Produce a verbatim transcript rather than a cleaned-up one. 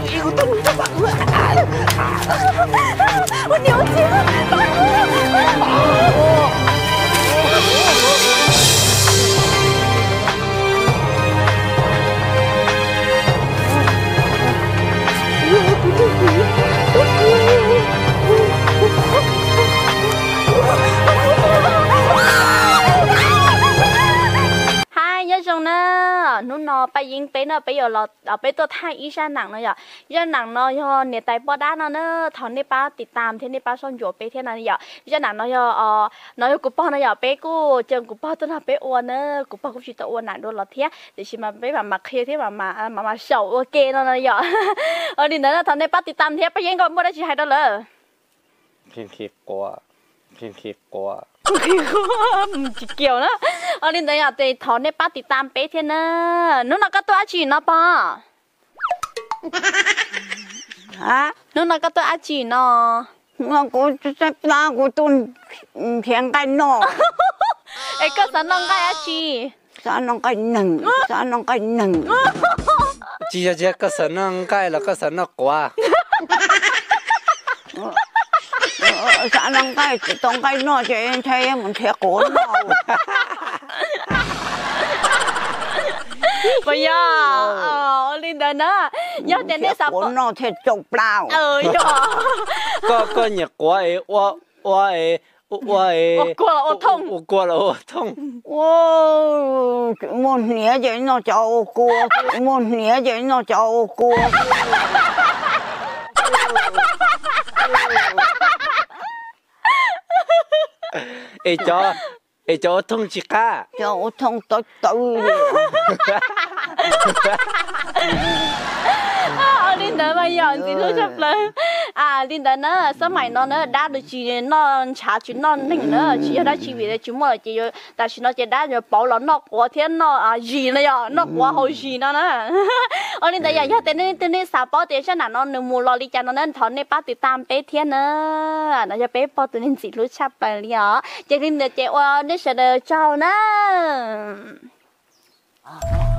我等你吧，我娘亲，nhớ rằng nè nó nó bay yên bé nó bây giờ là ở bé tôi thay ý ra nặng nó giờ ra nặng nó do nè tại bao đá nó nó thằng này baติดตามthế này ba son chuột bé thế này giờ ra nặng nó giờ ờ nó của bao nó giờ bé cô chừng của bao tôi là bé uốn nữa của bao cũng chỉ tao uốn nặng đôi là thế để chỉ mà bé mà mặc kia thế mà mà mà mà sầu ok nó nó giờ ở đi nữa thằng này ba ติดตามthế bay yên còn muaได้chỉ hai đôi lợ phiền khiếp quá phiền khiếp quá chỉ kiểu đó ở lên đây à thì thọ này bắt thì tam bé thế nè nó là cái tôi ăn chỉ nó ba hả nó là cái tôi ăn chỉ nó nó cũng sẽ là của tôi thiện cái nó ấy cái sao nó cái ăn chỉ sao nó cái nừng sao nó cái nừng chỉ là cái sao nó cái là cái sao nó quá sao nó cái trong cái nó chơi chơi mình thiệt cổ nó bây giờ ờ lên đây nữa nhớ đến đây sao cổ nó thiệt chục bao ờ giờ có có nhiều quá ấy quá quá ấy quá ấy quá là ô thông quá là ô thông ô một nĩa vậy nó cho cua một nĩa vậy nó cho cua ê cho ê cho thông chị cả cho thông tới tới à linh đó bây giờ thì nó chụp lên à linh đó nó sớm mày nó nó đã được chỉ nó trả chuyện nó nỉnh nữa chỉ đã chỉ vì chúng mà chỉ tại chỉ nó chỉ đã rồi bảo là nó quá thiên nó à gì này à nó quá hậu gì nó nè ở linh đó giờ giờ tên nên tên nên sao bảo tiền cho nó nó mua lo đi cho nó nên thằng này bắt từ tam bé thiên nữa nóจะbé bảo từ nên chỉ lúc chụpไปเลยอ่ะจะlinh đó chỉว่าได้sẽ được cho nữa